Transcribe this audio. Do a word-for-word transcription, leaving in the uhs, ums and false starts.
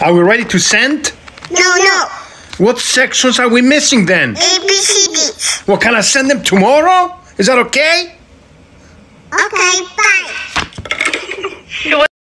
Are we ready to send? No, no. What sections are we missing then? A, B, C, D. Well, can I send them tomorrow? Is that okay?